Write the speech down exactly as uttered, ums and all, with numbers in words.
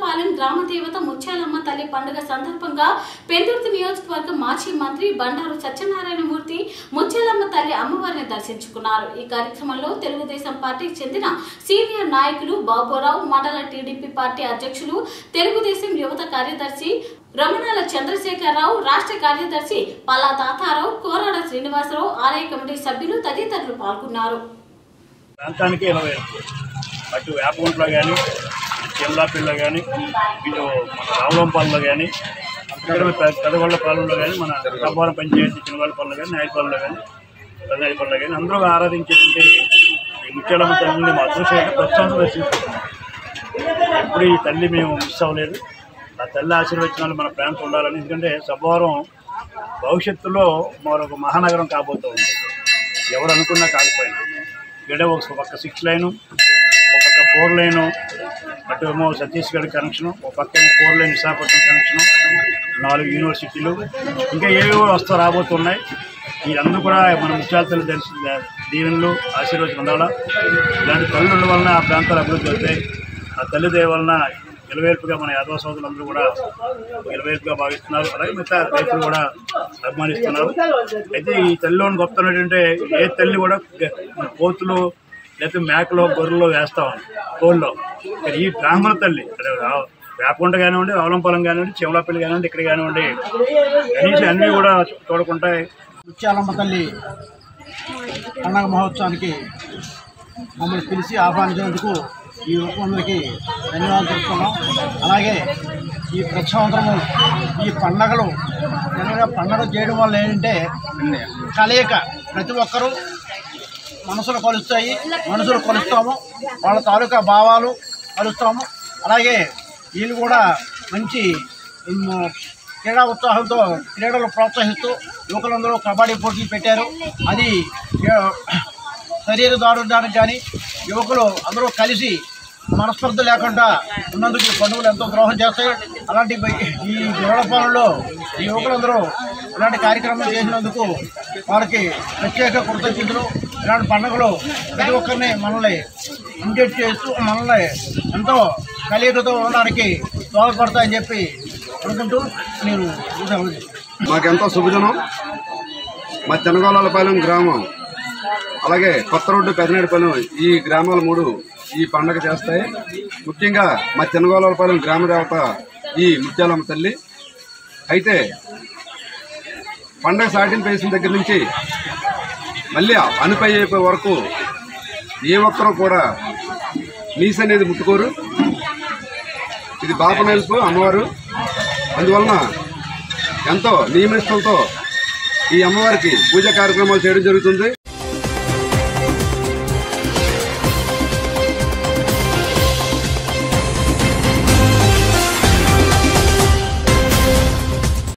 రావులపాలెం గ్రామ దేవత ముత్యాలమ్మ తల్లి పండుగ సందర్భంగా పెందుర్తి నియోజకవర్గ మాజీ మంత్రి బండారు సత్యనారాయణ మూర్తి ముత్యాలమ్మ తల్లి అమ్మవారిని దర్శించుకున్నారు। ఈ కార్యక్రమంలో తెలుగుదేశం పార్టీకి చెందిన సీనియర్ నాయకులు బాబురావు, మండల టీడీపీ పార్టీ అధ్యక్షులు, తెలుగుదేశం యువత కార్యదర్శి రమణాల చంద్రశేఖరరావు, రాష్ట్ర కార్యదర్శి పల్లా తాతారావు, కోరాడ శ్రీనివాసరావు, ఆలయ కమిటీ సభ్యులు తదితరులు పాల్గొన్నారు। ప్రాంతానికి ఇరవై అటు వేపగుంటలో కానీ, చెల్లాపిల్లో కానీ, ఇటు మన రావులంపాలలో కానీ, ఇక్కడ పెదగొండపాలెంలో కానీ, మన రబ్బారం పంచాయతీ చిన్నగొండపాలెంలో కానీ, నాయకపాలెంలో కానీ, పెద్దనాయకపాలెంలో కానీ అందరూ ఆరాధించేటువంటి ఈ ముత్యాలమ్మ తల్లిని మా అదృష్టంగా ప్రస్తుతం దర్శించుకుంటున్నాం। ఎప్పుడు ఈ తల్లి మేము మిస్ అవ్వలేదు। ఆ తల్లి ఆశీర్వచనాలు మన ప్రాంతం ఉండాలని, ఎందుకంటే సబ్బవరం భవిష్యత్తులో మరొక మహానగరం కాబోతూ ఉంది, ఎవరు అనుకున్నా కాకపోయినా। ఇక్కడ ఒక పక్క సిక్స్ లైను, ఒక పక్క ఫోర్ లైను, అటు ఏమో ఛత్తీస్గఢ్ కనెక్షను, ఒక పక్క ఏమో ఫోర్ లైన్ విశాఖపట్నం కనెక్షను, నాలుగు యూనివర్సిటీలు, ఇంకా ఏవేవో వస్తూ రాబోతున్నాయి। ఇదందరూ కూడా మన ముత్యాల తల్లి దర్శి దీవెనలు ఆశీర్వచనం ఉండాలా। ఇలాంటి తల్లుల వలన ఆ ప్రాంతాలు అభివృద్ధి అవుతాయి। ఆ తల్లి దయ వలన ఇలవేల్పుగా మన యాదవ సోదరులందరూ కూడా ఇలవేల్పుగా భావిస్తున్నారు, అలాగే మిగతా రైతులు కూడా అభిమానిస్తున్నారు। అయితే ఈ తల్లిలోని గొప్పతనం ఏంటంటే ఏ తల్లి కూడా కోతులు లేకపోతే మేకలో గొర్రెల్లో వేస్తాం కోళ్ళలో, ఈ బ్రాహ్మణ తల్లి వేపగుంట కానివ్వండి, రావులంపాలెం కానివ్వండి, చెమలాపల్లి కానివ్వండి, ఇక్కడ కానివ్వండి, కనీసం అన్నీ కూడా చూడకుంటాయి। ముత్యాలమ్మ తల్లి పండగ మహోత్సవానికి మమ్మల్ని పిలిచి ఆహ్వానించినందుకు ఈ యువకులందరికీ ధన్యవాదాలు తెలుపుతున్నాం। అలాగే ఈ ప్రతి సంవత్సరము ఈ పండగలు పండగ చేయడం వల్ల ఏంటంటే కలయిక, ప్రతి ఒక్కరూ మనసులు కలుస్తాయి, మనసులు కలుస్తాము, వాళ్ళ తాలూకా భావాలు కలుస్తాము। అలాగే వీళ్ళు కూడా మంచి క్రీడా ఉత్సాహంతో క్రీడలు ప్రోత్సహిస్తూ యువకులందరూ కబడ్డీ పోటీలు పెట్టారు। అది శరీర దారుణ్యానికి కానీ యువకులు అందరూ కలిసి మనస్పర్ధ లేకుండా ఉన్నందుకు ఈ పండుగలు ఎంతో ద్రోహం చేస్తాయి। అలాంటి ఈ గొడవపాలెంలో ఈ యువకులందరూ ఇలాంటి కార్యక్రమాలు చేసినందుకు వారికి ప్రత్యేక కృతజ్ఞతలు। ఇలాంటి పండుగలు ప్రతి ఒక్కరిని మనల్ని ఇంటెట్ చేస్తూ మనల్ని ఎంతో కలియకతో ఉండడానికి దోహదపడతాయని చెప్పి అనుకుంటూ నేను మాకెంతో శుభదినం। మా చెనగొల్లపాలెం గ్రామం అలాగే కొత్త రోడ్డు పెదనేడిపాలెం ఈ గ్రామాలు మూడు ఈ పండగ చేస్తాయి। ముఖ్యంగా మా చెనగొల్లపాలెం గ్రామ దేవత ఈ ముత్యాలమ్మ తల్లి। అయితే పండగ సాటింపు వేసిన దగ్గర నుంచి మళ్ళీ అనుపై అయిపోయే వరకు ఏ ఒక్కరూ కూడా నీస్ అనేది ముట్టుకోరు। ఇది బాప నెల్పు అమ్మవారు, అందువలన ఎంతో నియమనిష్టంతో ఈ అమ్మవారికి పూజా కార్యక్రమాలు చేయడం జరుగుతుంది।